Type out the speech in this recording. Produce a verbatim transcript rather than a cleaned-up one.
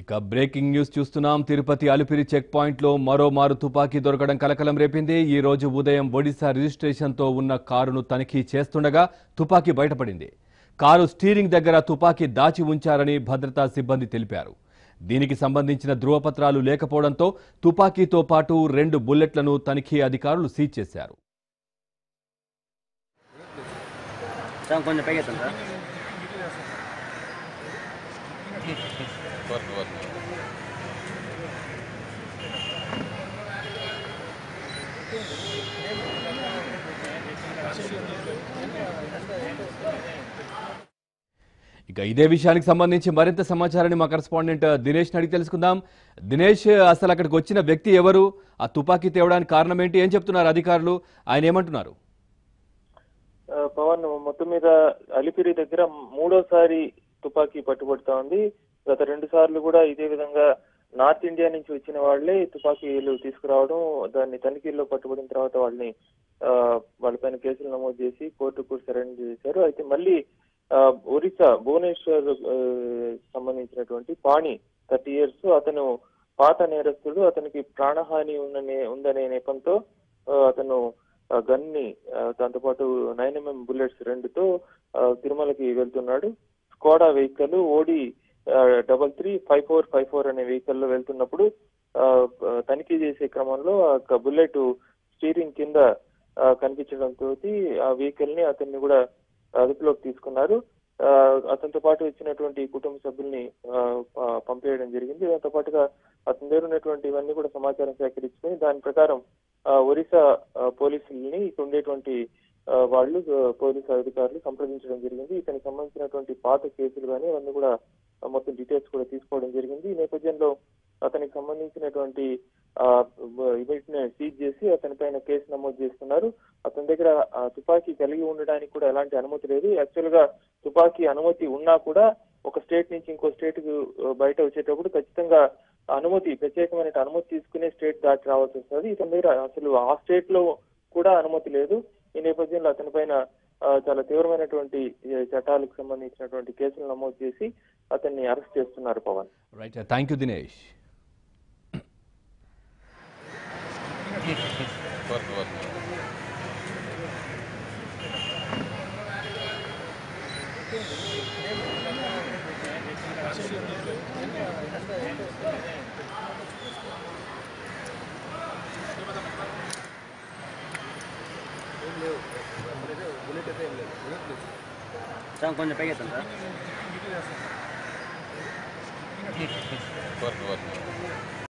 ఇక breaking news చూస్తున్నాం. Tirupati Alipiri check point లో మరో మారు తుపాకీ దొరకడం కలకలం రేపింది. ఈ రోజు ఉదయం ఒడిశా రిజిస్ట్రేషన్ తో ఉన్న కారును తనిఖీ చేస్తుండగా తుపాకీ బయటపడింది. కారు స్టీరింగ్ దగ్గర తుపాకీ దాచి ఉంచారని భద్రతా సిబ్బంది తెలిపారు. దీనికి సంబంధించిన ధృవపత్రాలు లేకపోవడంతో తుపాకీతో పాటు రెండు బుల్లెట్లను తనిఖీ అధికారులు సీజ్ చేశారు. ఇక ఇదే విషయానికి సంబంధించి మరింత సమాచారాన్ని మా కరెస్పాండెంట్ దినేష్ అడిగి తెలుసుకుందాం. దినేష్, అసలు అక్కడికి వచ్చిన వ్యక్తి ఎవరు? ఆ తుపాకీ తేవడానికి కారణం ఏంటి? ఏం చెప్తున్నారు అధికారులు? ఆయన ఏమంటున్నారు? పవన్, మొత్తం మీద అలిపిరి దగ్గర మూడోసారి తుపాకీ పట్టుబడుతా ఉంది. గత రెండు సార్లు కూడా ఇదే విధంగా నార్త్ ఇండియా నుంచి వచ్చిన వాళ్లే తుపాకీలు తీసుకురావడం, దాన్ని తనిఖీల్లో పట్టుబడిన తర్వాత వాళ్ళని వాళ్ళపైన కేసులు నమోదు చేసి కోర్టుకు సరెండర్ చేశారు. అయితే మళ్ళీ ఒరిస్సా భువనేశ్వర్ సంబంధించినటువంటి పాణి థర్టీ ఇయర్స్ అతను పాత నేరస్తుడు. అతనికి ప్రాణహాని ఉందనే ఉందనే నెపంతో అతను గన్ ని దాంతోపాటు నైన్ ఎంఎం బుల్లెట్స్ రెండుతో తిరుమలకి వెళ్తున్నాడు. Skoda vehicle OD double three five four five four అనే వెహికల్ లో వెళ్తున్నప్పుడు తనిఖీ చేసే క్రమంలో ఆ బుల్లెట్ స్టీరింగ్ కింద కనిపించడంతో ఆ వెహికల్ ని అతన్ని కూడా అదుపులోకి తీసుకున్నారు. అతనితో పాటు వచ్చినటువంటి కుటుంబ సభ్యుల్ని పంపేయడం జరిగింది. దాంతో పాటుగా అతని దగ్గర ఉన్నటువంటి ఇవన్నీ కూడా సమాచారం సేకరించుకుని దాని ప్రకారం ఒరిస్సా పోలీసుల్ని ఇక్కడ ఉండేటువంటి వాళ్ళు పోలీసు అధికారులు సంప్రదించడం జరిగింది. ఇతనికి సంబంధించినటువంటి పాత కేసులు కానీ అవన్నీ కూడా మొత్తం డీటెయిల్స్ కూడా తీసుకోవడం జరిగింది. ఈ నేపథ్యంలో అతనికి సంబంధించినటువంటి ఇమేజ్ని సీజ్ చేసి అతని పైన కేసు నమోదు చేస్తున్నారు. అతని దగ్గర తుపాకీ కలిగి ఉండడానికి కూడా ఎలాంటి అనుమతి లేదు. యాక్చువల్ గా తుపాకీ అనుమతి ఉన్నా కూడా ఒక స్టేట్ నుంచి ఇంకో స్టేట్ కు బయట వచ్చేటప్పుడు ఖచ్చితంగా అనుమతి ప్రత్యేకమైన అనుమతి తీసుకునే స్టేట్ దాటి రావాల్సి వస్తుంది. ఇతని దగ్గర అసలు ఆ స్టేట్ లో కూడా అనుమతి లేదు. ఈ నేపథ్యంలో అతని పైన చాలా తీవ్రమైనటువంటి చట్టాలకు సంబంధించినటువంటి కేసులు నమోదు చేసి అతన్ని అరెస్ట్ చేస్తున్నారు. Pavan, right, thank you Dinesh. కొంచెం పైకి సార్